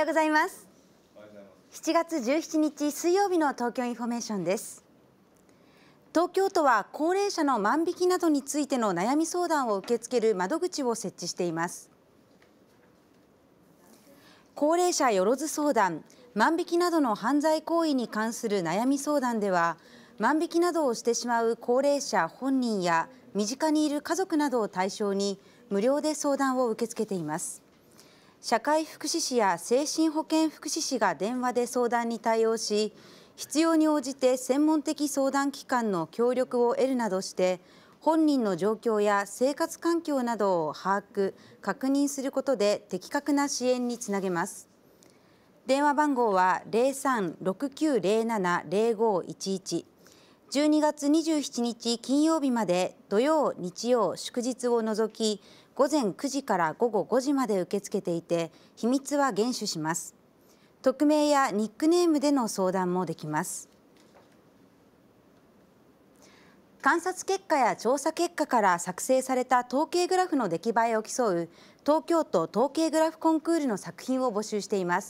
うございます。7月17日水曜日の東京インフォメーションです。東京都は高齢者の万引きなどについての悩み相談を受け付ける窓口を設置しています。高齢者よろず相談、万引きなどの犯罪行為に関する悩み相談では、万引きなどをしてしまう高齢者本人や身近にいる家族などを対象に無料で相談を受け付けています。社会福祉士や精神保健福祉士が電話で相談に対応し、必要に応じて専門的相談機関の協力を得るなどして本人の状況や生活環境などを把握・確認することで的確な支援につなげます。電話番号は 03-6907-0511、12月27日金曜日まで土曜・日曜・祝日を除き午前9時から午後5時まで受け付けていて、秘密は厳守します。匿名やニックネームでの相談もできます。観察結果や調査結果から作成された統計グラフの出来栄えを競う東京都統計グラフコンクールの作品を募集しています。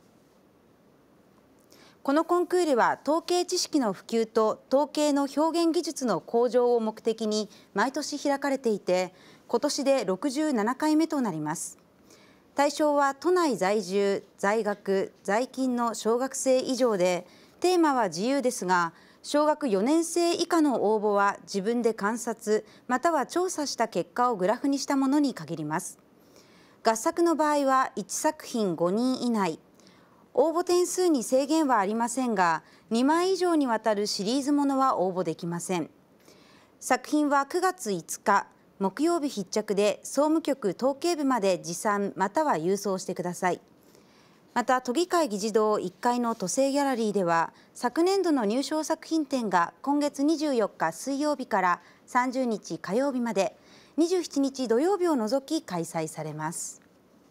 このコンクールは統計知識の普及と統計の表現技術の向上を目的に毎年開かれていて、今年で67回目となります。対象は都内在住・在学・在勤の小学生以上で、テーマは自由ですが、小学4年生以下の応募は自分で観察または調査した結果をグラフにしたものに限ります。合作の場合は1作品5人以内。応募点数に制限はありませんが、2枚以上にわたるシリーズものは応募できません。作品は9月5日木曜日必着で、総務局統計部まで持参または郵送してください。また都議会議事堂1階の都政ギャラリーでは、昨年度の入賞作品展が今月24日水曜日から30日火曜日まで、27日土曜日を除き開催されます。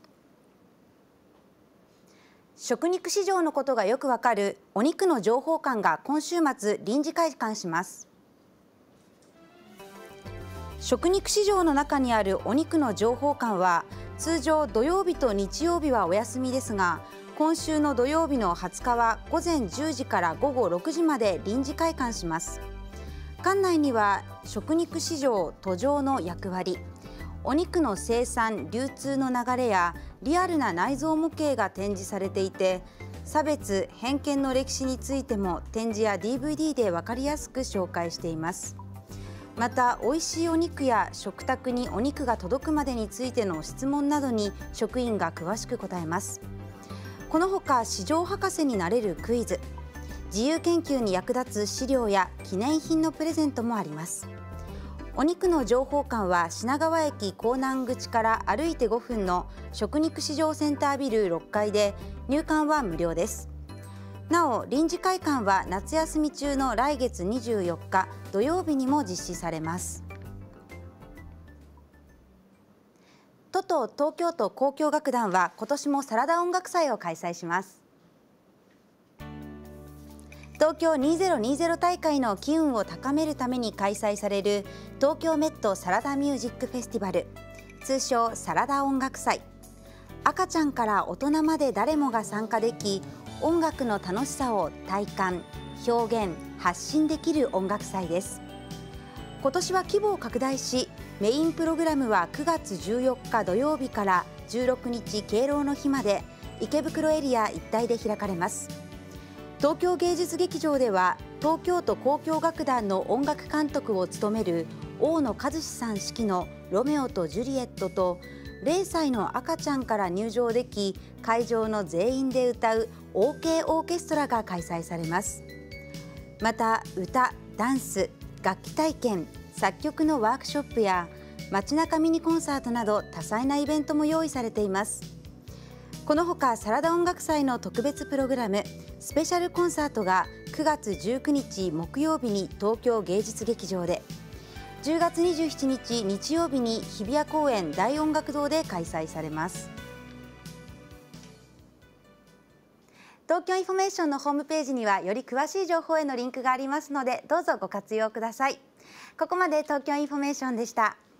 食肉市場のことがよくわかるお肉の情報館が今週末臨時開館します。食肉市場の中にあるお肉の情報館は、通常土曜日と日曜日はお休みですが、今週の土曜日の20日は午前10時から午後6時まで臨時開館します。館内には食肉市場途上の役割、お肉の生産・流通の流れやリアルな内臓模型が展示されていて、差別・偏見の歴史についても展示や DVD で分かりやすく紹介しています。また、美味しいお肉や食卓にお肉が届くまでについての質問などに職員が詳しく答えます。このほか市場博士になれるクイズ、自由研究に役立つ資料や記念品のプレゼントもあります。お肉の情報館は品川駅港南口から歩いて5分の食肉市場センタービル6階で、入館は無料です。なお、臨時開館は夏休み中の来月24日土曜日にも実施されます。都と東京都交響楽団は今年もサラダ音楽祭を開催します。東京2020大会の機運を高めるために開催される東京メットサラダミュージックフェスティバル、通称サラダ音楽祭。赤ちゃんから大人まで誰もが参加でき、音楽の楽しさを体感・表現・発信できる音楽祭です。今年は規模を拡大し、メインプログラムは9月14日土曜日から16日敬老の日まで池袋エリア一帯で開かれます。東京芸術劇場では東京都交響楽団の音楽監督を務める大野和志さん指揮のロメオとジュリエットと、0歳の赤ちゃんから入場でき会場の全員で歌う OK オーケストラが開催されます。また、歌、ダンス、楽器体験、作曲のワークショップや街中ミニコンサートなど多彩なイベントも用意されています。このほかサラダ音楽祭の特別プログラムスペシャルコンサートが9月19日木曜日に東京芸術劇場で、10月27日日曜日に日比谷公園大音楽堂で開催されます。東京インフォメーションのホームページにはより詳しい情報へのリンクがありますので、どうぞご活用ください。ここまで東京インフォメーションでした。